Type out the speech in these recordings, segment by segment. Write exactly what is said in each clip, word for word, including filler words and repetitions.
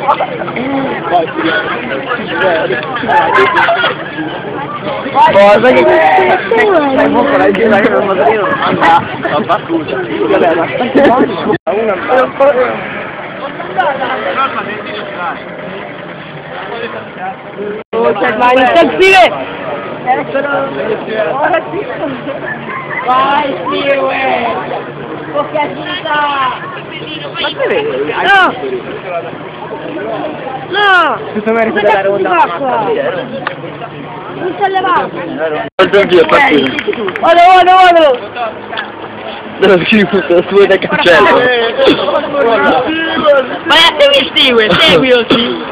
Cosa che stai un po' la gira che non motorino non va a battuta. Vabbè, ma stanti buoni una oh, c'è vai in taxi! Vai, Stewie! Boccatina! Ma che vedi? No! No! Questo merito della ronda. Non si è levato! Guarda anch'io, partito! Vado, vado, vado! Devo schifo, su del cancello! Ma segui Stewie, seguilo, sì!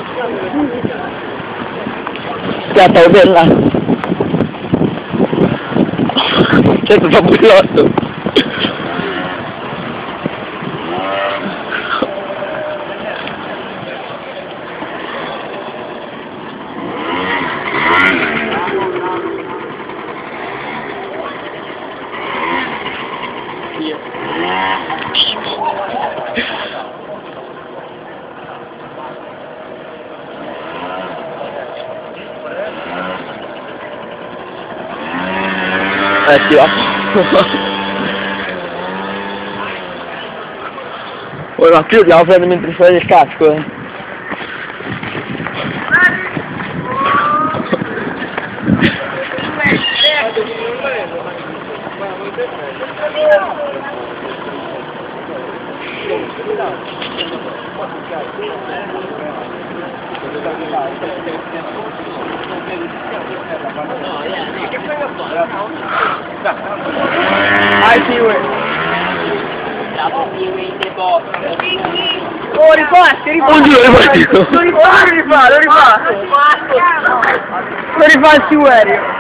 Scatta, bella! Certo, fa bullotto! Eh sì, va. Oh, ma qui dobbiamo prendere mentre fuori il casco, eh. Vai Stewie! Oh, rifatti, rifatti! Oddio, rifatti! Lo rifà, lo rifà, lo rifà! Lo rifà il Stewie!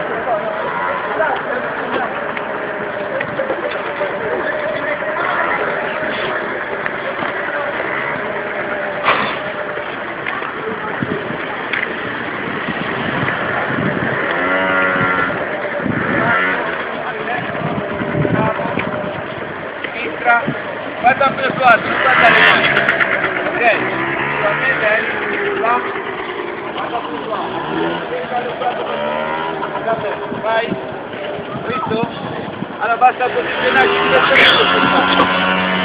Guarda per qua, non guarda le mani. Ok, solamente là. Guarda più qua. Vai. Visto? Allora basta posizionarci in questo momento.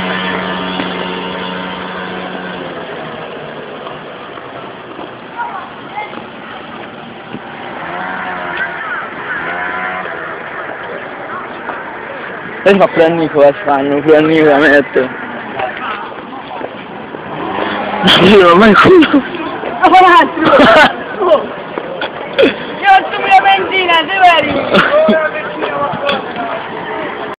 E fa pure Nico, eh, fanno, pure Nico la metto. Io non mai culo. Oh, io ho la benzina, sei veri?